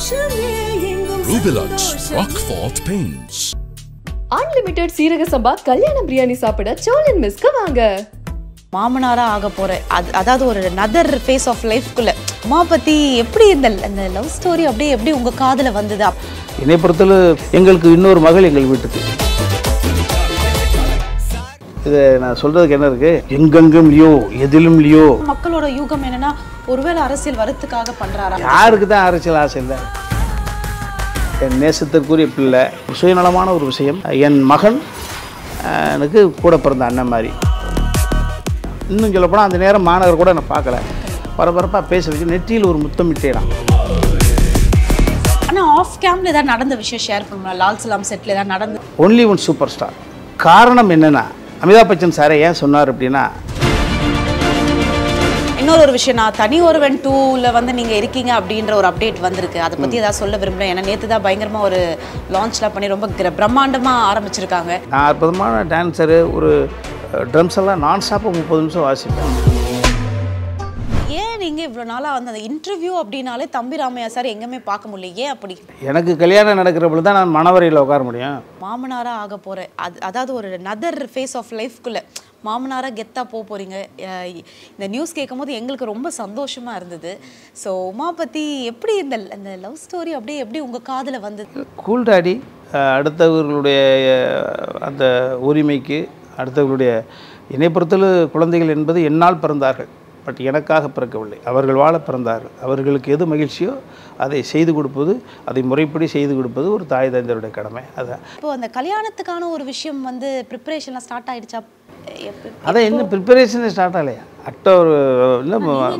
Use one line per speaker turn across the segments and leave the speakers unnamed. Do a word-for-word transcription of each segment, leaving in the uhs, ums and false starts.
Rubilux Rockfort Paints.
Unlimited சீரக சம்பா கல்யாண பிரியாணி சாப்பிட சோழன் மிஸ்க்கு வாங்க.
மாமனாரா ஆக போறேன், அதாவது ஒரு another phase of லைஃப்க்குள்ள உமாபதி எப்படி இந்த இந்த லவ் ஸ்டோரி அப்படியே எப்படி உங்க காதுல வந்தது?
என்னை பொறுத்தவரை எங்களுக்கு இன்னொரு மகள் எங்கள் வீட்டுக்கு. இதை நான் சொல்றதுக்கு என்ன இருக்கு, எங்கெங்கும் லியோ எதிலும் லியோ.
மக்களோட யூகம் என்னன்னா ஒருவேளை அரசியல் வரத்துக்காக பண்றாரா?
யாருக்கு தான் அரசியல் ஆசை இல்லை? என் நேசத்திற்குரிய பிள்ளை, சுயநலமான ஒரு விஷயம். என் மகன் எனக்கு கூட பிறந்த அண்ணன் மாதிரி. இன்னும் சொல்லப்போனால் அந்த நேரம் மாநகர் கூட நான் பார்க்கல, பரபரப்பாக பேச வச்சு நெற்றியில் ஒரு முத்தம் விட்டேன்.
ஆனால் ஆஃப் கேம்ல ஏதாவது நடந்த விஷயம் ஷேர் பண்ணுவோம். லால் சலாம் செட்டில் ஏதாவது நடந்து
ஒன்லி ஒன் சூப்பர் ஸ்டார். காரணம் என்னென்னா, அமிதாப் பச்சன் சாரை ஏன் சொன்னார் அப்படின்னா,
இன்னொரு ஒரு விஷயம், நான் தனி ஒருவன் டூவில் வந்து நீங்கள் இருக்கீங்க அப்படின்ற ஒரு அப்டேட் வந்திருக்கு. அதை பற்றி ஏதாவது சொல்ல விரும்புகிறேன். ஏன்னா நேற்று தான் பயங்கரமாக ஒரு லான்ச்லாம் பண்ணி ரொம்ப பிரம்மாண்டமாக ஆரம்பிச்சிருக்காங்க.
நான் அற்புதமான டான்ஸரு, ஒரு ட்ரம்ஸ் எல்லாம் நான் ஸ்டாப்பாக முப்பது நிமிஷம் வாசிப்பேன்.
ஏன் நீங்கள் இவ்வளோ நாளாக வந்து அந்த இன்டர்வியூ அப்படின்னாலே தம்பி ராமையா சார் எங்கேயுமே பார்க்க முடியல, ஏன் அப்படி?
எனக்கு கல்யாணம் நடக்கிற பொழுது தான் நான் மணவரையில் உட்கார முடியும்.
மாமனாராக ஆக போகிறேன், அது அதாவது ஒரு another phase of லைஃப்க்குள்ள மாமனாராக கெத்தாக போக போகிறீங்க. இந்த நியூஸ் கேட்கும் போது எங்களுக்கு ரொம்ப சந்தோஷமாக இருந்தது. ஸோ உமாபதி எப்படி இந்த இந்த லவ் ஸ்டோரி அப்படியே எப்படி உங்கள் காதில் வந்தது?
கூல் டாடி அடுத்தவர்களுடைய அந்த உரிமைக்கு, அடுத்தவர்களுடைய என்னை பொறுத்தவரை குழந்தைகள் என்பது என்னால் பிறந்தார்கள், பட் எனக்காக பிறக்கவில்லை, அவர்கள் வாழ பிறந்தார்கள். அவர்களுக்கு எது மகிழ்ச்சியோ அதை செய்து கொடுப்பது, அதை முறைப்படி செய்து கொடுப்பது ஒரு தாய் தந்தையருடைய கடமை. அதான்
இப்போது அந்த கல்யாணத்துக்கான ஒரு விஷயம் வந்து ப்ரிப்பரேஷன்லாம் ஸ்டார்ட் ஆகிடுச்சா?
அதான் இன்னும் ப்ரிப்பரேஷனே ஸ்டார்ட் ஆகலையா? அக்டோபர் இல்லை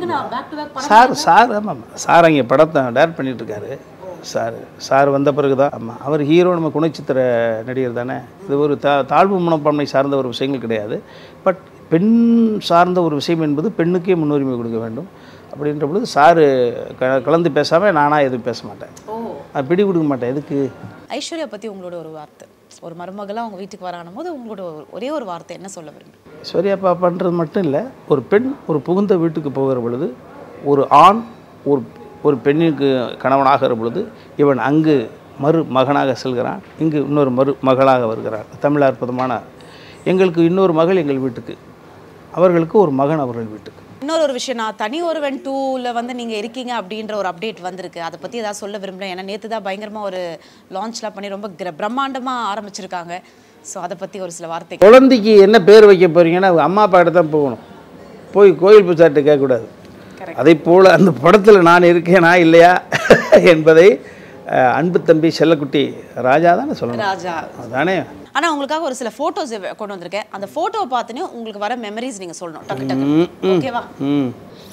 சார் சார் ஆமாம் சார் அங்கே படத்தை டேரக்ட் பண்ணிகிட்ருக்காரு. சார் சார் வந்த பிறகு தான். ஆமாம், அவர் ஹீரோ, நம்ம குணச்சித்திர நடிகர் தானே. இது ஒரு தா தாழ்வு மனப்பான்மை சார்ந்த ஒரு விஷயங்கள் கிடையாது. பட் பெண் சார்ந்த ஒரு விஷயம் என்பது பெண்ணுக்கே முன்னுரிமை கொடுக்க வேண்டும். அப்படின்ற பொழுது சார் க கலந்து பேசாமல் நானாக எதுவும் பேச மாட்டேன், நான் பிடி கொடுக்க மாட்டேன். எதுக்கு?
ஐஸ்வர்யா பற்றி உங்களோட ஒரு வார்த்தை, ஒரு மருமகளாக அவங்க வீட்டுக்கு வரானும் போது உங்களோட ஒரே ஒரு வார்த்தை என்ன சொல்ல விரும்புங்க?
ஐஸ்வர்யா பாப்பான்றது மட்டும் இல்லை, ஒரு பெண் ஒரு புகுந்த வீட்டுக்கு போகிற பொழுது, ஒரு ஆண் ஒரு ஒரு பெண்ணுக்கு கணவனாகிற பொழுது, இவன் அங்கு மறு மகனாக செல்கிறான், இங்கு இன்னொரு மறு மகளாக வருகிறான். தமிழ் அற்புதமான. எங்களுக்கு இன்னொரு மகள் எங்கள் வீட்டுக்கு, அவர்களுக்கு ஒரு மகன் அவர்கள் வீட்டுக்கு.
இன்னொரு ஒரு விஷயம், நான் தனி ஒருவன் டூவில் வந்து நீங்கள் இருக்கீங்க அப்படின்ற ஒரு அப்டேட் வந்திருக்கு. அதை பற்றி ஏதாவது சொல்ல விரும்புகிறேன். ஏன்னா நேற்று தான் பயங்கரமாக ஒரு லான்ச்லாம் பண்ணி ரொம்ப பிரம்மாண்டமாக ஆரம்பிச்சிருக்காங்க. ஸோ அதை பற்றி ஒரு சில வார்த்தை.
குழந்தைக்கு என்ன பேர் வைக்க போகிறீங்கன்னா அம்மா அப்பா கிட்ட தான் போகணும், போய் கோயில் பூசார்கிட்ட கேட்கக்கூடாது. அதே போல் அந்த படத்தில் நான் இருக்கேனா இல்லையா என்பதை அன்பு தம்பி செல்லக்குட்டி ராஜா தானே சொல்லணும்.
ராஜா
அதானே.
ஆனால் உங்களுக்காக ஒரு சில ஃபோட்டோஸ் கொண்டு வந்திருக்கேன். அந்த ஃபோட்டோவை பார்த்துனே உங்களுக்கு வர மெமரிஸ் நீங்கள் சொல்லணும். டக்கு டக்கு. ஓகேவா? ம்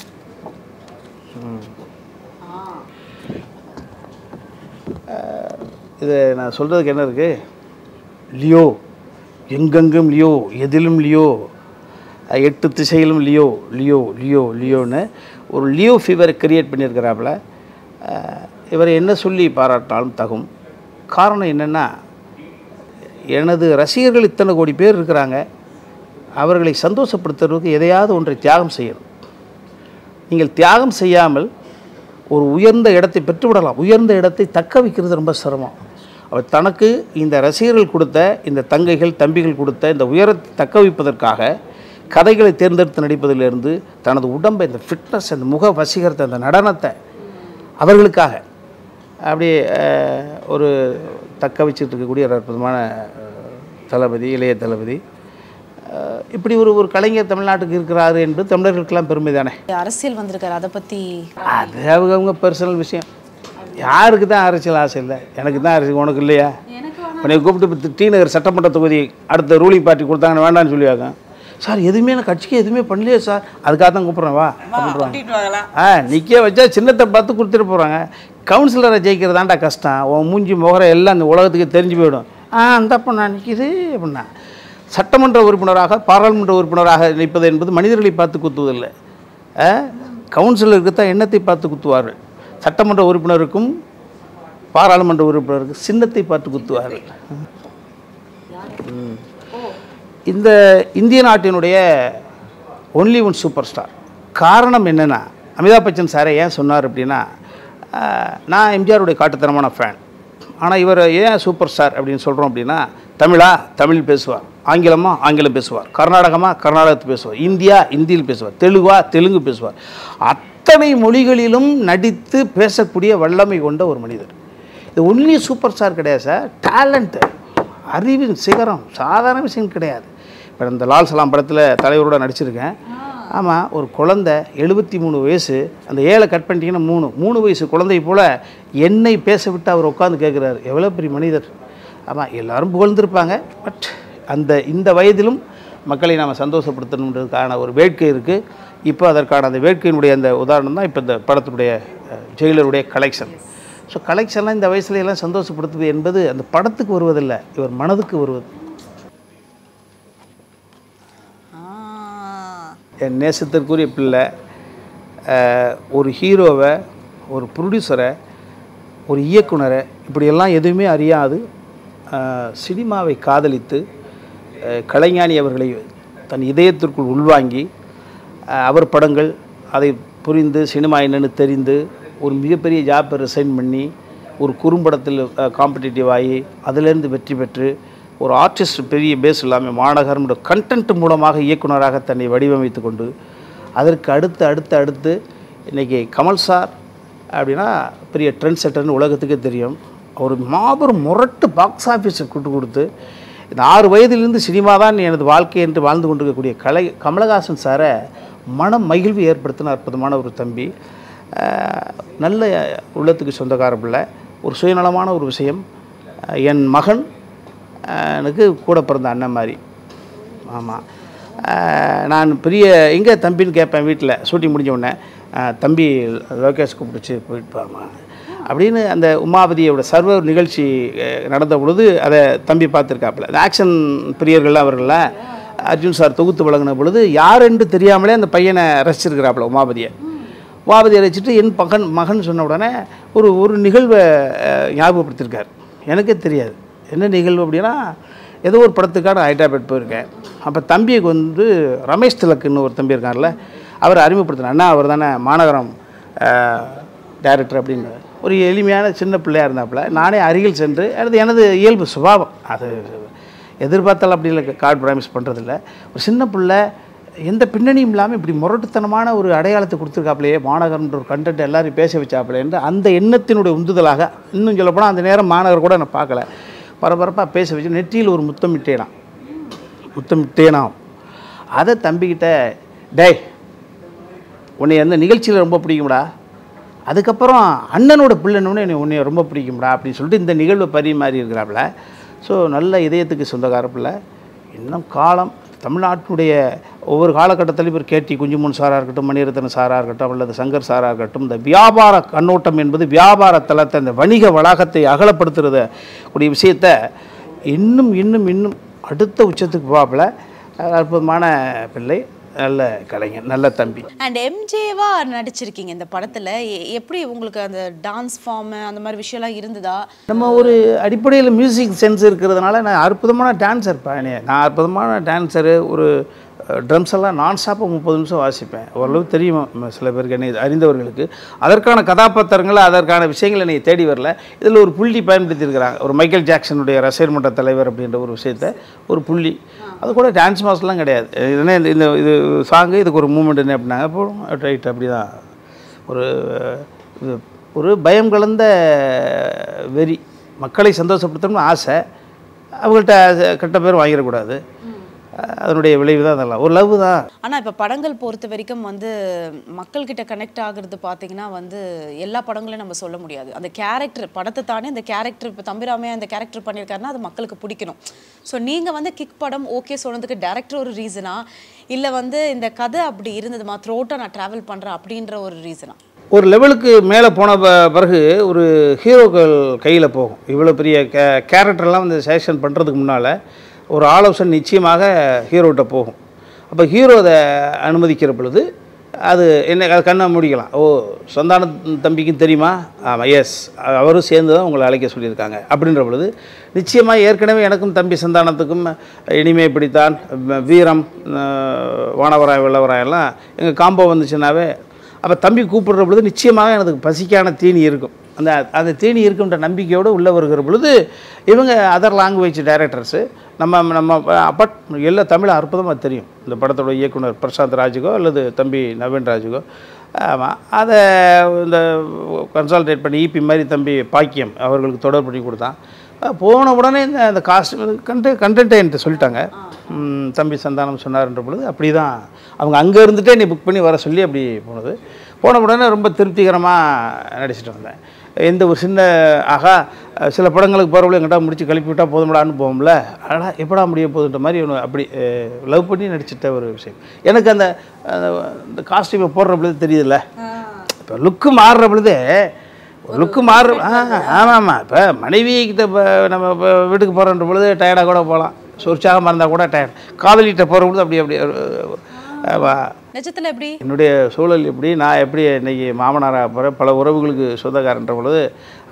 இதை நான் சொல்கிறதுக்கு என்ன இருக்குது, லியோ எங்கெங்கும் லியோ எதிலும் லியோ, எட்டு திசையிலும் லியோ லியோ லியோ லியோன்னு ஒரு லியோ ஃபீவரை கிரியேட் பண்ணியிருக்கிறாப்புல. இவரை என்ன சொல்லி பாராட்டினாலும் தகும். காரணம் என்னென்னா, எனது ரசிகர்கள் இத்தனை கோடி பேர் இருக்கிறாங்க, அவர்களை சந்தோஷப்படுத்துறதுக்கு எதையாவது ஒன்றை தியாகம் செய்யணும். நீங்கள் தியாகம் செய்யாமல் ஒரு உயர்ந்த இடத்தை பெற்றுவிடலாம், உயர்ந்த இடத்தை தக்க வைக்கிறது ரொம்ப சிரமம். அவர் தனக்கு இந்த ரசிகர்கள் கொடுத்த, இந்த தங்கைகள் தம்பிகள் கொடுத்த இந்த உயரத்தை தக்க வைப்பதற்காக கதைகளை தேர்ந்தெடுத்து நடிப்பதிலிருந்து தனது உடம்பை, இந்த ஃபிட்னஸ், அந்த முக வசீகரத்தை, அந்த நடனத்தை அவர்களுக்காக அப்படியே ஒரு தக்க வச்சுட்டு இருக்கக்கூடிய ஒரு அற்புதமான தளபதி, இளைய தளபதி. இப்படி ஒரு ஒரு கலைஞர் தமிழ்நாட்டுக்கு இருக்கிறாரு என்பது தமிழர்களுக்கெல்லாம் பெருமை தானே.
அரசியல் வந்திருக்காரு, அதை பற்றி
அது அவங்க அவங்க பர்சனல் விஷயம். யாருக்கு தான் அரசியல் ஆசை இல்லை? எனக்கு தான் அரசியல், உனக்கு இல்லையா? உன்னை கூப்பிட்டு டி நகர் சட்டமன்ற தொகுதி அடுத்த ரூலிங் பார்ட்டி கொடுத்தாங்கன்னு வேண்டான்னு சொல்லியாங்க. சார் எதுவுமே நான் கட்சிக்கு எதுவுமே பண்ணலையே சார், அதுக்காக தான் கூப்பிட்றேன் வா அப்படின்றாங்க. ஆ நிற்க வச்சா சின்னத்தை பார்த்து கொடுத்துட்டு போகிறாங்க. கவுன்சிலரை ஜெயிக்கிறதாண்டா கஷ்டம், உன் மூஞ்சி முகரை எல்லாம் அந்த உலகத்துக்கு தெரிஞ்சு போயிடும். ஆ அந்த பொண்ணா நிற்கிது அப்படின்னா. சட்டமன்ற உறுப்பினராக, பாராளுமன்ற உறுப்பினராக நிற்பது என்பது மனிதர்களை பார்த்து குத்துவதில்லை, கவுன்சிலருக்கு தான் எண்ணத்தை பார்த்து குத்துவார்கள். சட்டமன்ற உறுப்பினருக்கும் பாராளுமன்ற உறுப்பினருக்கும் சின்னத்தை பார்த்து குத்துவார்கள். இந்த இந்திய நாட்டினுடைய ஒன்லி ஒன் சூப்பர் ஸ்டார். காரணம் என்னென்னா, அமிதாப் பச்சன் சாரை ஏன் சொன்னார் அப்படின்னா, நான் எம்ஜிஆருடைய காட்டுத்தனமான ஃபேன். ஆனால் இவர் ஏன் சூப்பர் ஸ்டார் அப்படின்னு சொல்கிறோம் அப்படின்னா, தமிழா தமிழ் பேசுவார், ஆங்கிலமா ஆங்கிலம் பேசுவார், கர்நாடகமாக கர்நாடகத்தில் பேசுவார், இந்தியா இந்தியில் பேசுவார், தெலுங்கா தெலுங்கு பேசுவார். அத்தனை மொழிகளிலும் நடித்து பேசக்கூடிய வல்லமை கொண்ட ஒரு மனிதர். இது ஒன்லி சூப்பர் ஸ்டார் கிடையாது சார், டேலண்ட்டு, அறிவின் சிகரம், சாதாரண விஷயம் கிடையாது. இப்போ இந்த லால் சலாம் படத்தில் தலைவரோட நடிச்சிருக்கேன். ஆமாம், ஒரு குழந்தை எழுபத்தி மூணு வயசு, அந்த ஏழை கட் பண்ணிட்டீங்கன்னா மூணு மூணு வயசு குழந்தை போல் என்னை பேச விட்டு அவர் உட்காந்து கேட்குறாரு. எவ்வளோ பெரிய மனிதர். ஆமாம், எல்லோரும் புகழ்ந்திருப்பாங்க. பட் அந்த இந்த வயதிலும் மக்களை நாம் சந்தோஷப்படுத்தணுன்றதுக்கான ஒரு வேட்கை இருக்குது. இப்போ அதற்கான அந்த வேட்கையினுடைய அந்த உதாரணம் தான் இப்போ இந்த படத்துடைய ஜெயிலருடைய கலெக்ஷன். ஸோ கலெக்ஷன்லாம் இந்த வயசுல எல்லாம் சந்தோஷப்படுத்துது என்பது அந்த படத்துக்கு வருவதில்லை, இவர் மனதுக்கு வருவது. என் நேசத்திற்குரிய பிள்ளை ஒரு ஹீரோவை, ஒரு ப்ரொடியூசரை, ஒரு இயக்குனரை இப்படியெல்லாம் எதுவுமே அறியாது சினிமாவை காதலித்து கலைஞானி அவர்களை தன் இதயத்திற்குள் உள்வாங்கி அவர் படங்கள் அதை புரிந்து சினிமா என்னென்னு தெரிந்து ஒரு மிகப்பெரிய ஜாப்பை ரிசைன் பண்ணி ஒரு குறும்படத்தில் காம்படிட்டிவ் ஆகி அதிலேருந்து வெற்றி பெற்று ஒரு ஆர்டிஸ்ட் பெரிய பேஸ் இல்லாமல் மாநகரம்ன்ற கண்டென்ட் மூலமாக இயக்குனராக தன்னை வடிவமைத்து கொண்டு அதற்கு அடுத்து அடுத்து அடுத்து இன்றைக்கி கமல் சார் அப்படின்னா பெரிய ட்ரெண்ட் செட்டர்னு உலகத்துக்கே தெரியும். ஒரு மாபெரும் முரட்டு பாக்ஸ் ஆஃபீஸை கூட்டு கொடுத்து இந்த ஆறு வயதிலிருந்து சினிமா தான் எனது வாழ்க்கை என்று வாழ்ந்து கொண்டிருக்கக்கூடிய கலை கமலஹாசன் சாரை மனம் மகிழ்வு ஏற்படுத்தின அற்புதமான ஒரு தம்பி. நல்ல உள்ளத்துக்கு சொந்தக்கார பிள்ளை. ஒரு சுயநலமான ஒரு விஷயம், என் மகன் எனக்கு கூட பிறந்த அண்ணன் மாதிரி. ஆமாம், நான் பெரிய எங்கே தம்பின்னு கேட்பேன் வீட்டில் ஷூட்டிங் முடிஞ்ச உடனே, தம்பி லோகேஷ் கூப்பிடுச்சு போயிட்டுப்பாமா அப்படின்னு. அந்த உமாபதியோட சர்வர் நிகழ்ச்சி நடந்த பொழுது அதை தம்பி பார்த்துருக்காப்புல. அந்த ஆக்ஷன் பிரியர்கள்லாம் அவர்கள்லாம் அர்ஜுன் சார் தொகுத்து வழங்கின பொழுது யார் என்று தெரியாமலே அந்த பையனை ரசிச்சிருக்கிறாப்புல உமாபதியை. உமாபதியை ரசிச்சுட்டு என் மகன் மகன் சொன்ன உடனே ஒரு ஒரு நிகழ்வை ஞாபகப்படுத்தியிருக்கார். எனக்கே தெரியாது என்ன நிகழ்வு அப்படின்னா, ஏதோ ஒரு படத்துக்கான ஹைதராபாத் போயிருக்கேன். அப்போ தம்பிக்கு வந்து ரமேஷ் திலக்குன்னு ஒரு தம்பி இருக்கார்ல, அவர் அறிமுகப்படுத்தினார். அண்ணா அவர் தானே மாநகரம் டைரக்டர் அப்படின்னு. ஒரு எளிமையான சின்ன பிள்ளையாக இருந்தாப்புல. நானே அருகில் சென்று, அது எனது இயல்பு சுபாவம், அது எதிர்பார்த்தால் அப்படி இல்லை, கார்டு ப்ராமிஸ் பண்ணுறதில்ல. ஒரு சின்ன பிள்ளை எந்த பின்னணியும் இல்லாமல் இப்படி முரட்டுத்தனமான ஒரு அடையாளத்தை கொடுத்துருக்காப்புலையே, மாநகரம்ன்ற ஒரு கண்டென்ட் எல்லாரையும் பேச வச்சாப்புல என்று அந்த எண்ணத்தினுடைய உந்துதலாக, இன்னும் சொல்லப்போனால் அந்த நேரம் மாநகர் கூட நான் பார்க்கல, பரபரப்பாக பேச வச்சு நெற்றியில் ஒரு முத்தமிட்டேனாம் முத்தமிட்டேனாம் அதை தம்பிக்கிட்ட, டே உன்னை அந்த நிகழ்ச்சியில் ரொம்ப பிடிக்கும்டா, அதுக்கப்புறம் அண்ணனோட பிள்ளைன்னு என்னை உன்னை ரொம்ப பிடிக்கும்டா அப்படின்னு சொல்லிட்டு இந்த நிகழ்வை பரிமாறி இருக்கிறாப்புல. ஸோ நல்ல இதயத்துக்கு சொந்தக்கார பிள்ளை. இன்னும் காலம் தமிழ்நாட்டினுடைய ஒவ்வொரு காலகட்டத்திலும் இவர் கேடி குஞ்சுமன் சாராக இருக்கட்டும், மணிரத்ன சாராக இருக்கட்டும், அல்லது சங்கர் சாராக இருக்கட்டும், இந்த வியாபார கண்ணோட்டம் என்பது வியாபார தளத்தை, இந்த வணிக வளாகத்தை அகலப்படுத்துறத கூடிய விஷயத்தை இன்னும் இன்னும் இன்னும் அடுத்த உச்சத்துக்கு போவாப்புல. அற்புதமான பிள்ளை, நல்ல கலைஞர், நல்ல தம்பி.
அண்ட் எம்ஜேவா நடிச்சிருக்கீங்க இந்த படத்தில். எப்படி உங்களுக்கு அந்த டான்ஸ் ஃபார்மு அந்த மாதிரி விஷயம்லாம் இருந்ததா?
நம்ம ஒரு அடிப்படையில் மியூசிக் சென்ஸ் இருக்கிறதுனால நான் அற்புதமான டான்ஸர் பானே நான் அற்புதமான டான்ஸரு. ஒரு ட்ரம்ஸ் எல்லாம் நான் ஸ்டாப்பாக முப்பது நிமிஷம் வாசிப்பேன். ஓரளவு தெரியும் சில பேருக்கு, என்னை அறிந்தவர்களுக்கு. அதற்கான கதாபாத்திரங்கள், அதற்கான விஷயங்கள் என்னை தேடி வரல. இதில் ஒரு புள்ளி பயன்படுத்தியிருக்கிறாங்க. ஒரு மைக்கேல் ஜாக்சனுடைய ரசிகர் மன்ற தலைவர் அப்படின்ற ஒரு விஷயத்தை ஒரு புள்ளி, அது கூட டான்ஸ் மாஸ்லாம் கிடையாது. என்ன இந்த இது சாங்கு, இதுக்கு ஒரு மூமெண்ட் என்ன அப்படின்னாங்க, போடும் ரைட், அப்படி தான். ஒரு ஒரு பயம் கலந்த வெறி, மக்களை சந்தோஷப்படுத்தணும்னு ஆசை, அவங்கள்ட்ட கெட்ட பேர் வாங்கிடக்கூடாது. அதனுடைய விளைவு தான் அதெல்லாம், ஒரு லவ் தான்.
ஆனால் இப்போ படங்கள் பொறுத்த வரைக்கும் வந்து மக்கள்கிட்ட கனெக்ட் ஆகுறது பார்த்தீங்கன்னா வந்து எல்லா படங்களையும் நம்ம சொல்ல முடியாது. அந்த கேரக்டர் படத்தை தானே அந்த கேரக்டர், இப்போ தம்பி ராமையா அந்த கேரக்டர் பண்ணியிருக்காருன்னா அது மக்களுக்கு பிடிக்கணும். ஸோ நீங்கள் வந்து கிக் படம் ஓகே சொன்னதுக்கு டேரக்டர் ஒரு ரீசனா, இல்லை வந்து இந்த கதை அப்படி இருந்ததுமா, த்ரோட்டாக நான் ட்ராவல் பண்ணுறேன் அப்படின்ற ஒரு ரீசனா?
ஒரு லெவலுக்கு மேலே போன பிறகு ஒரு ஹீரோக்கள் கையில் போகும். இவ்வளோ பெரிய கே கேரக்டர்லாம் வந்து செலெக்ஷன் பண்ணுறதுக்கு முன்னால் ஒரு ஆலோசனை நிச்சயமாக ஹீரோகிட்ட போகும். அப்போ ஹீரோ அதை அனுமதிக்கிற பொழுது அது என்ன, அது கண்ணை முடிக்கலாம். ஓ, சந்தான தம்பிக்கும் தெரியுமா? ஆமாம், எஸ், அவரும் சேர்ந்து தான் உங்களை அழைக்க சொல்லியிருக்காங்க அப்படின்ற பொழுது நிச்சயமாக ஏற்கனவே எனக்கும் தம்பி சந்தானத்துக்கும் இனிமே இப்படித்தான், வீரம், வானவராய் வெள்ளவராயெல்லாம் எங்கள் காம்போ வந்துச்சுன்னாவே அப்போ தம்பி கூப்பிடுற பொழுது நிச்சயமாக எனக்கு பசிக்கான தீனி இருக்கும். அந்த அந்த தீனி இருக்குன்ற நம்பிக்கையோடு உள்ளே வருகிற பொழுது இவங்க அதர் லாங்குவேஜ் டைரக்டர்ஸு நம்ம நம்ம அப்பட் எல்லா தமிழ் அற்புதமாக தெரியும். இந்த படத்தோட இயக்குனர் பிரசாந்த் ராஜுக்கோ அல்லது தம்பி நவீன் ராஜுக்கோ. ஆமாம், அதை இந்த கன்சால்டேட் பண்ணி ஈபி மாதிரி தம்பி பாக்கியம் அவர்களுக்கு தொடர்பு பண்ணி கொடுத்தான். போன உடனே இந்த அந்த காஸ்ட் கண்ட கண்டென்ட்டை என்கிட்ட சொல்லிட்டாங்க. தம்பி சந்தானம் சொன்னார்ன்ற பொழுது அப்படி தான் அவங்க அங்கே இருந்துகிட்டே நீ புக் பண்ணி வர சொல்லி அப்படி போனது. போன உடனே ரொம்ப திருப்திகரமாக நடிச்சிட்டு வந்தேன். எந்த ஒரு சின்ன ஆகா சில படங்களுக்கு போகிறவங்களும் எங்கிட்ட முடிச்சு கழிப்பி விட்டால் போதும்டான்னு போகும்ல, ஆனால் எப்படா முடிய போகுதுன்ற மாதிரி ஒன்று அப்படி லவ் பண்ணி நடிச்சிட்ட ஒரு விஷயம். எனக்கு அந்த இந்த காஸ்டியூமை போடுற பொழுது தெரியுதுல்ல, இப்போ லுக்கு மாறுற பொழுதே லுக்கு மாறு. ஆ ஆமாம் ஆமாம் இப்போ மனைவிக்கிட்ட இப்போ நம்ம இப்போ வீட்டுக்கு போகிறன்ற பொழுது டயர்டாக கூட போகலாம், சொற்சாகமாக இருந்தால் கூட டயர்ட். காதலிகிட்ட போகிற பொழுது அப்படி அப்படி
நிஜத்தில் எப்படி
என்னுடைய சூழல் எப்படி நான் எப்படி இன்றைக்கி மாமனாராக போகிறேன், பல உறவுகளுக்கு சொந்தக்காரன்ற பொழுது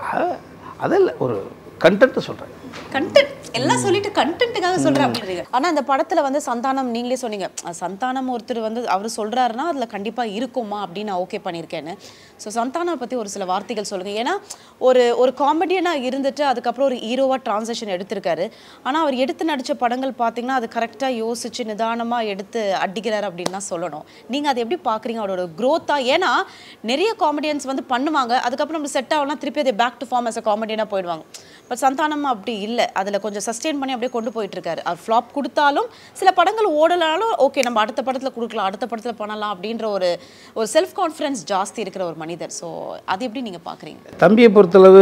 அதில் ஒரு கண்டென்ட்டை சொல்கிறேன்.
கண்டென்ட் எல்லாம் சொல்லிட்டு கண்டென்ட்டுக்காக சொல்கிறேன் அப்படின்றீங்க. ஆனால் அந்த படத்தில் வந்து சந்தானம் நீங்களே சொன்னீங்க, சந்தானம் ஒருத்தர் வந்து அவர் சொல்கிறாருன்னா அதில் கண்டிப்பாக இருக்குமா அப்படின்னு நான் ஓகே பண்ணியிருக்கேன்னு. ஸோ சந்தானம் பற்றி ஒரு சில வார்த்தைகள் சொல்லுங்கள். ஏன்னா ஒரு ஒரு காமெடியனாக இருந்துட்டு அதுக்கப்புறம் ஒரு ஹீரோவாக ட்ரான்ஸேஷன் எடுத்திருக்காரு. ஆனால் அவர் எடுத்து நடித்த படங்கள் பார்த்தீங்கன்னா அது கரெக்டாக யோசிச்சு நிதானமாக எடுத்து அடிக்கிறார் அப்படின்னு தான் சொல்லணும். நீங்கள் அதை எப்படி பார்க்குறீங்க அவரோட க்ரோத்தாக? ஏன்னா நிறைய காமெடியன்ஸ் வந்து பண்ணுவாங்க, அதுக்கப்புறம் நம்ம செட் ஆகலாம், திருப்பி அதை back to form as a காமெடியனாக போயிடுவாங்க. பட் சந்தானம் அப்படி இல்லை, அதில் கொஞ்சம் சஸ்டெயின் பண்ணி அப்படியே கொண்டு போயிட்டுருக்காரு. அவர் ஃப்ளாப் கொடுத்தாலும் சில படங்கள் ஓடலாலும் ஓகே நம்ம அடுத்த படத்தில் கொடுக்கலாம், அடுத்த படத்தில் பண்ணலாம் அப்படின்ற ஒரு ஒரு செல்ஃப் கான்ஃபிடன்ஸ் ஜாஸ்தி இருக்கிற ஒரு மனிதர். ஸோ அது எப்படி நீங்கள் பார்க்குறீங்க?
தம்பியை பொறுத்தளவு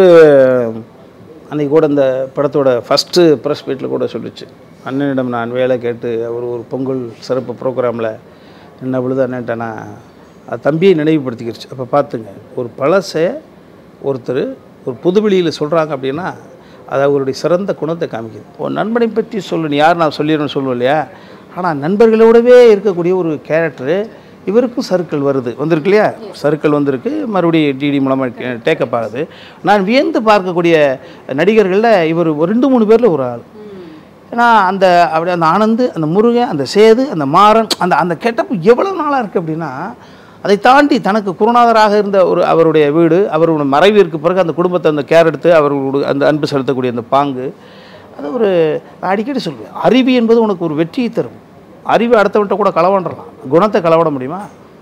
அன்றைக்கி கூட இந்த படத்தோட ஃபஸ்ட்டு ப்ரெஸ் மீட்டில் கூட சொல்லிச்சு, அண்ணனிடம் நான் வேலை கேட்டு அவர் ஒரு பொங்கல் சிறப்பு ப்ரோக்ராமில் என்ன பொழுது அண்ணன்ட்டேன்னா அது தம்பியை நினைவுபடுத்திக்கிடுச்சு. அப்போ பார்த்துங்க, ஒரு பழசை ஒருத்தர் ஒரு புதுவெளியில் சொல்கிறாங்க அப்படின்னா அது அவருடைய சிறந்த குணத்தை காமிக்குது. ஒரு நண்பனை பற்றி சொல்லணும், யார் நான் சொல்லிடணும்னு சொல்லுவோம் இல்லையா, ஆனால் நண்பர்களோடவே இருக்கக்கூடிய ஒரு கேரக்டரு இவருக்கும் சர்க்கிள் வருது வந்திருக்கு இல்லையா, சர்க்கிள் வந்திருக்கு, மறுபடியும் டிடி மூலமாக டேக்கப் ஆகுது. நான் வியந்து பார்க்கக்கூடிய நடிகர்களில் இவர் ஒரு ரெண்டு மூணு பேரில் ஒரு ஆள். ஏன்னா அந்த அப்படி அந்த ஆனந்து, அந்த முருகன், அந்த சேது, அந்த மாறன், அந்த அந்த கெட்டப்பு எவ்வளோ நாளாக இருக்குது அப்படின்னா அதை தாண்டி தனக்கு குருநாதராக இருந்த ஒரு அவருடைய வீடு, அவருடைய மறைவிற்கு பிறகு அந்த குடும்பத்தை அந்த கேர் எடுத்து அவர்களுடைய அந்த அன்பு செலுத்தக்கூடிய அந்த பாங்கு, அது ஒரு அடிக்கடி சொல்லுவேன், அறிவு என்பது உனக்கு ஒரு வெற்றியை தரும். அறிவு அடுத்தவன்ட்ட கூட களவாண்டலாம், குணத்தை களவாட முடியுமா?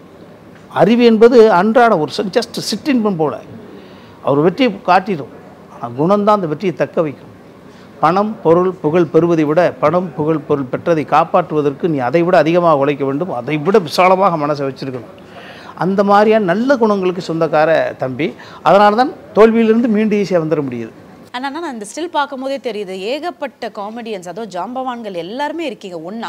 அறிவு என்பது அன்றாட ஒரு ஜஸ்ட் சிற்றின்பம் போல அவர் வெற்றியை காட்டிடும், ஆனால் குணம்தான் அந்த வெற்றியை தக்க வைக்கும். பணம் பொருள் புகழ் பெறுவதை விட பணம் புகழ் பொருள் பெற்றதை காப்பாற்றுவதற்கு நீ அதை விட அதிகமாக உழைக்க வேண்டும், அதை விட விசாலமாக மனசை வச்சுருக்கணும். அந்த மாதிரியான நல்ல குணங்களுக்கு சொந்தக்கார தம்பி. அதனால தான் தோல்வியிலிருந்து மீண்டும் ஈஸியாக வந்துட முடியுது.
ஆனால் நான் இந்த ஸ்டில் பார்க்கும் போதே தெரியுது, ஏகப்பட்ட காமெடியன்ஸ், அதோ ஜாம்பவான்கள் எல்லாருமே இருக்கீங்க ஒன்றா.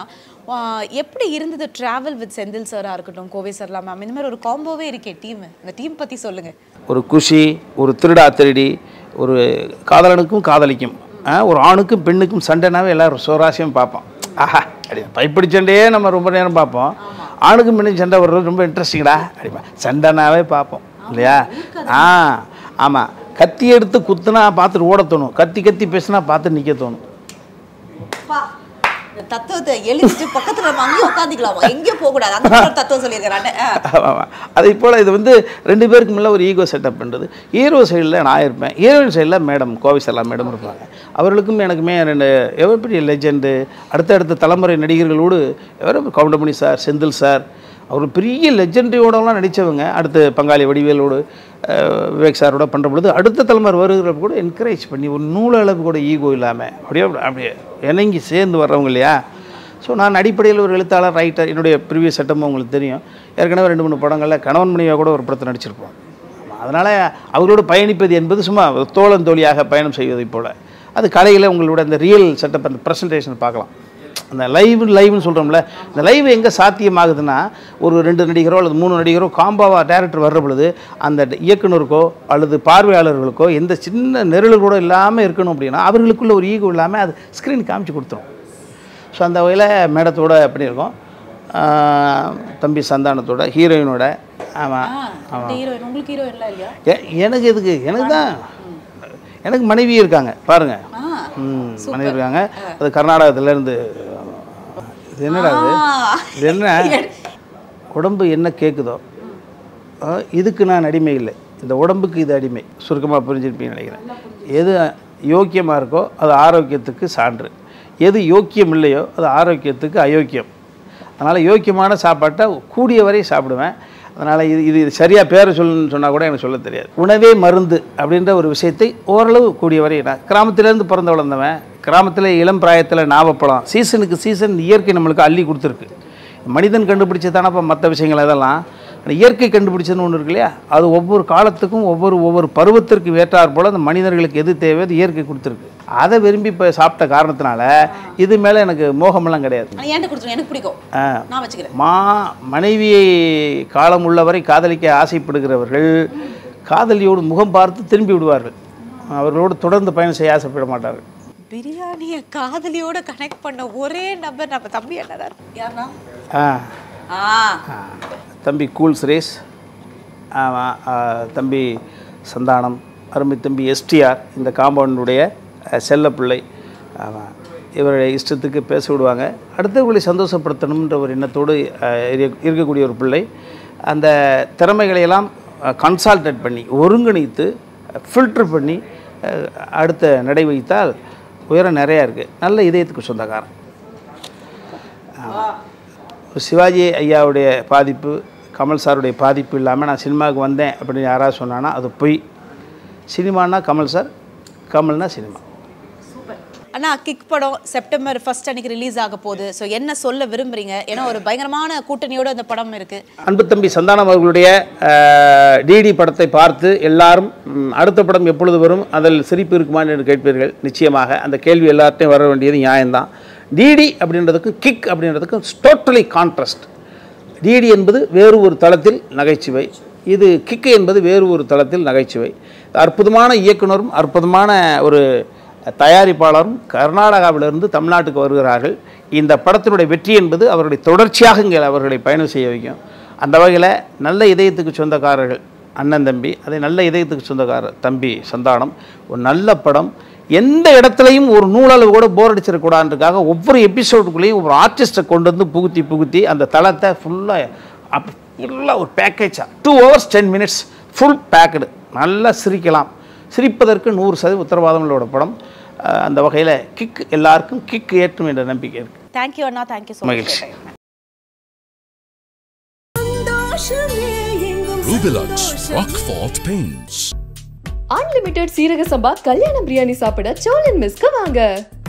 எப்படி இருந்தது ட்ராவல் வித் செந்தில் சாராக இருக்கட்டும், கோவை சார்லாம் மேம், இந்த மாதிரி ஒரு காம்போவே இருக்கே டீம், இந்த டீம் பற்றி சொல்லுங்கள்.
ஒரு குஷி, ஒரு திருடா திருடி, ஒரு காதலனுக்கும் காதலிக்கும், ஒரு ஆணுக்கும் பெண்ணுக்கும் சண்டைனாவே எல்லோரும் சுவாரஸ்யம் பார்ப்போம். ஆஹா அப்படி பைப்பிடி சண்டையே நம்ம ரொம்ப நேரம் பார்ப்போம். ஆணுக்கும் பெண்ணுக்கும் சண்டை வர்றது ரொம்ப இன்ட்ரெஸ்டிங்கடா அப்படிப்பா, சண்டைனாவே பார்ப்போம் இல்லையா? ஆ ஆமாம், கத்தி எடுத்து குத்துனா பார்த்துட்டு ஓட தோணும், கத்தி கத்தி பேசினா பார்த்து நிற்க தோணும்.
தத்துவத்தை எழுதிட்டு பக்கத்தில் நம்ம அங்கேயும் உட்காந்துக்கலாமா, எங்கேயும் போகக்கூடாது, அந்த தத்துவம் சொல்லியிருக்கிறாங்க.
ஆமாம், அதே போல் இது வந்து ரெண்டு பேருக்கு மேலே ஒரு ஈகோ செட்டப் பண்ணுறது. ஹீரோ சைடில் நான் இருப்பேன், ஹீரோயின் சைடில் மேடம் கோவை சார்லாம் மேடம் இருப்பாங்க. அவர்களுக்கும் எனக்குமே ரெண்டு எவ்வளோ பெரிய லெஜெண்டு, அடுத்தடுத்த தலைமுறை நடிகர்களோடு எவ்வளோ கவுண்டமணி சார், செந்தில் சார், அவர் பெரிய லெஜெண்டரியோடலாம் நடித்தவங்க. அடுத்து பங்காளி வடிவேலோடு விவேக் சாரோட பண்ணுற பொழுது அடுத்த தலைமுறை வருகிறப்ப கூட என்கரேஜ் பண்ணி ஒரு நூலளவு கூட ஈகோ இல்லாமல் அப்படியே அப்படியே இணங்கி சேர்ந்து வர்றவங்க இல்லையா. ஸோ நான் அடிப்படையில் ஒரு எழுத்தாளர், ரைட்டர், என்னுடைய ப்ரீவியஸ் செட்டமும் உங்களுக்கு தெரியும். ஏற்கனவே ரெண்டு மூணு படங்களில் கணவன் மனைவியாக கூட ஒரு படத்தை நடிச்சிருப்போம். அதனால் அவர்களோடு பயணிப்பது என்பது சும்மா தோழன் தோழியாக பயணம் செய்வதை போல், அது கலையில் உங்களோட அந்த ரியல் செட்டப், அந்த ப்ரெசன்டேஷன் பார்க்கலாம். அந்த லைவ் லைவ்னு சொல்கிறோம்ல, இந்த லைவ் எங்கே சாத்தியமாகுதுன்னா ஒரு ரெண்டு நடிகரோ அல்லது மூணு நடிகரோ காம்பாவாக டேரக்டர் வர்ற பொழுது அந்த இயக்குனருக்கோ அல்லது பார்வையாளர்களுக்கோ எந்த சின்ன நெருள் கூட இல்லாமல் இருக்கணும் அப்படின்னா அவர்களுக்குள்ள ஒரு ஈகோ இல்லாமல் அது ஸ்க்ரீன் காமிச்சு கொடுத்துரும். ஸோ அந்த வகையில் மேடத்தோடு எப்படி இருக்கும், தம்பி சந்தானத்தோட ஹீரோயினோட. ஆமாம் ஆமாம், எனக்கு எதுக்கு, எனக்கு தான் எனக்கு மனைவி இருக்காங்க பாருங்கள், மனைவி இருக்காங்க. அது கர்நாடகத்துலேருந்து. இது என்னடா அது, இது என்ன உடம்பு என்ன கேட்குதோ இதுக்கு நான் அடிமை இல்லை, இந்த உடம்புக்கு இது அடிமை. சுருக்கமாக புரிஞ்சிருப்பீங்கன்னு நினைக்கிறேன். எது யோக்கியமாக இருக்கோ அது ஆரோக்கியத்துக்கு சான்று, எது யோக்கியம் இல்லையோ அது ஆரோக்கியத்துக்கு அயோக்கியம். அதனால் யோக்கியமான சாப்பாட்டை கூடிய வரை சாப்பிடுவேன். அதனால் இது இது சரியாக பேரை சொல்லணும்னு சொன்னால் கூட எனக்கு சொல்ல தெரியாது. உணவே மருந்து அப்படின்ற ஒரு விஷயத்தை ஓரளவு கூடிய வரை, நான் கிராமத்திலேருந்து பிறந்த வளர்ந்தவன். கிராமத்தில் இளம் பிராயத்தில் நாவப்பழம் சீசனுக்கு சீசன் இயற்கை நம்மளுக்கு அள்ளி கொடுத்துருக்கு. மனிதன் கண்டுபிடிச்சதான இப்போ மற்ற விஷயங்கள் அதெல்லாம் இயற்கை கண்டுபிடிச்சதுன்னு ஒன்று இருக்கு இல்லையா, அது ஒவ்வொரு காலத்துக்கும் ஒவ்வொரு ஒவ்வொரு பருவத்திற்கு ஏற்றாற் போல் அந்த மனிதர்களுக்கு எது தேவை அது இயற்கை கொடுத்துருக்கு. அதை விரும்பி இப்போ சாப்பிட்ட காரணத்தினால இது மேலே எனக்கு மோகமெல்லாம் கிடையாது.
எனக்கு பிடிக்கும்.
மா மனைவியை காலம் உள்ளவரை காதலிக்க ஆசைப்படுகிறவர்கள் காதலியோடு முகம் பார்த்து திரும்பி விடுவார்கள். அவர்களோடு தொடர்ந்து பயணம் செய்ய ஆசைப்பட மாட்டார்கள்.
பிரியாணியை காதலியோட கனெக்ட் பண்ண ஒரே நபர் நம்ம தம்பி என்னதான் யாருன்னா
தம்பி கூல் சுரேஷ், தம்பி சந்தானம், அருமை தம்பி எஸ்டிஆர், இந்த காம்பவுண்டுடைய செல்ல பிள்ளை. இவருடைய இஷ்டத்துக்கு பேச விடுவாங்க. அடுத்தவர்களை சந்தோஷப்படுத்தணுன்ற ஒரு எண்ணத்தோடு இருக்கக்கூடிய ஒரு பிள்ளை. அந்த திறமைகளையெல்லாம் கன்சால்டேட் பண்ணி ஒருங்கிணைத்து ஃபில்டர் பண்ணி அடுத்த நடை வைத்தால் உயரம் நிறையா இருக்குது. நல்ல இதயத்துக்கு சொந்தக்காரன். சிவாஜி ஐயாவுடைய பாதிப்பு, கமல் சாருடைய பாதிப்பு இல்லாமல் நான் சினிமாவுக்கு வந்தேன் அப்படின்னு யாராவது சொன்னான்னா அது பொய். சினிமானா கமல் சார், கமல்னா சினிமா.
அண்ணா, கிக் படம் செப்டம்பர் ஃபர்ஸ்ட் அன்னைக்கு ரிலீஸ் ஆக போகுது. ஸோ என்ன சொல்ல விரும்புகிறீங்க? ஏன்னா ஒரு பயங்கரமான கூட்டணியோடு அந்த படம் இருக்குது.
அன்பு தம்பி சந்தானம் அவர்களுடைய டிடி படத்தை பார்த்து எல்லாரும் அடுத்த படம் எப்பொழுது வரும், அதில் சிரிப்பு இருக்குமான்னு என்று கேட்பீர்கள். நிச்சயமாக அந்த கேள்வி எல்லார்ட்டையும் வர வேண்டியது நியாயம்தான். டிடி அப்படின்றதுக்கு கிக் அப்படின்றதுக்கு டோட்டலி கான்ட்ராஸ்ட். டிடி என்பது வேறு ஒரு தளத்தில் நகைச்சுவை, இது கிக்கு என்பது வேறு ஒரு தளத்தில் நகைச்சுவை. அற்புதமான இயக்குனரும் அற்புதமான ஒரு தயாரிப்பாளரும் கர்நாடகாவிலிருந்து தமிழ்நாட்டுக்கு வருகிறார்கள். இந்த படத்தினுடைய வெற்றி என்பது அவருடைய தொடர்ச்சியாக இங்கே அவர்களை பயணம் செய்ய வைக்கும். அந்த வகையில் நல்ல இதயத்துக்கு சொந்தக்காரர்கள் அண்ணன் தம்பி, அதே நல்ல இதயத்துக்கு சொந்தக்காரர் தம்பி சந்தானம். ஒரு நல்ல படம். எந்த இடத்துலையும் ஒரு நூலளவு கூட போர் அடிச்சிடக்கூடாதுன்றதுக்காக ஒவ்வொரு எபிசோடுக்குள்ளேயும் ஒவ்வொரு ஆர்டிஸ்ட்டை கொண்டு வந்து புகுத்தி புகுத்தி அந்த தளத்தை ஃபுல்லாக அப் ஃபுல்லாக ஒரு பேக்கேஜாக two hours ten minutes full packed. நல்லா சிரிக்கலாம். சிரிப்பதற்கு நூறு சதவீத உத்தரவாதங்களோட படம். அந்த வகையில் கிக் எல்லாருக்கும் கிக் ஏற்றும் என்ற நம்பிக்கை இருக்குது.
தேங்க்யூ அண்ணா, thank you so much.
Rubilux Rockfort Paints.
Unlimited சீரக சம்பா கல்யாண பிரியாணி சாப்பிட சோழன் மெஸ்க்கு வாங்க.